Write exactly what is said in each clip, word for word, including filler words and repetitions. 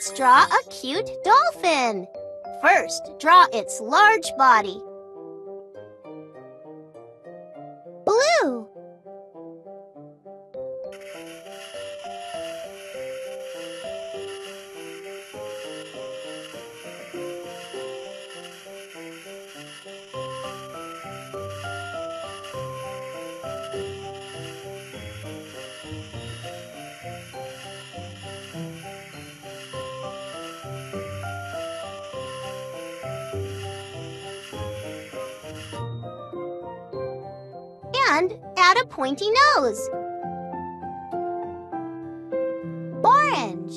Let's draw a cute dolphin. First, draw its large body. Blue. And add a pointy nose. Orange.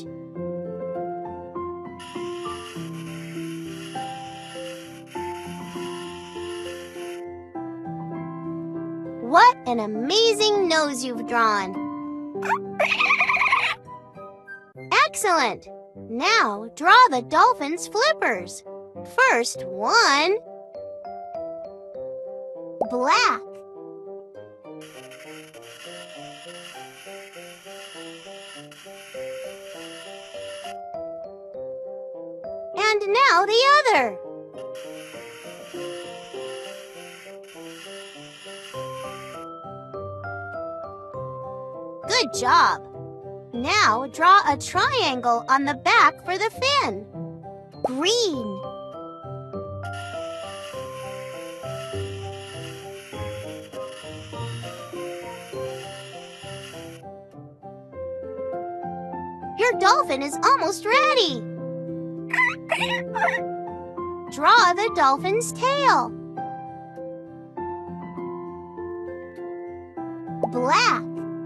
What an amazing nose you've drawn! Excellent! Now draw the dolphin's flippers. First one, black. And now the other. Good job. Now draw a triangle on the back for the fin. Green. Your dolphin is almost ready. Draw the dolphin's tail. Black.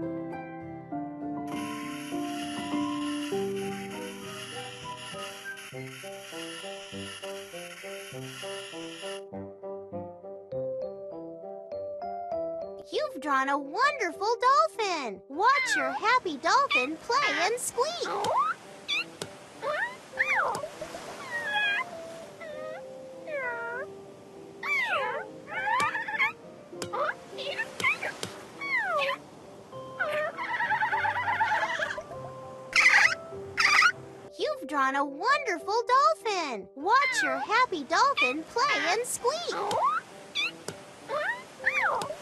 You've drawn a wonderful dolphin. Watch your happy dolphin play and squeak. You've drawn a wonderful dolphin. Watch your happy dolphin play and squeak.